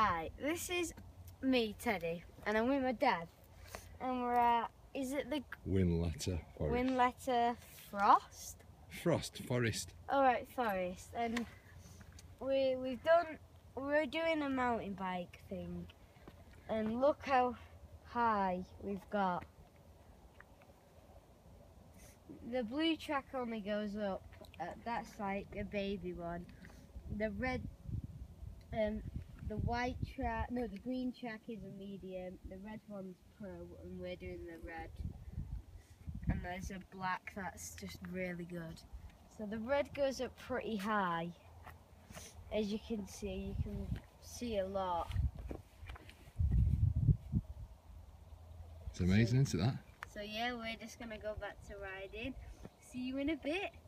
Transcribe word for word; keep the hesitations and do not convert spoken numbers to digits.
Right, this is me, Teddy, and I'm with my dad. And we're at, is it the Whinlatter Forest. Whinlatter Frost? Frost Forest. Alright, Forest. And we, we've done, we're doing a mountain bike thing. And look how high we've got. The blue track only goes up, uh, that's like a baby one. The red, um, the white track, no, the green track is a medium, the red one's pro, and we're doing the red. And there's a black that's just really good. So the red goes up pretty high. As you can see, you can see a lot. It's amazing, isn't it, that? So yeah, we're just gonna go back to riding. See you in a bit.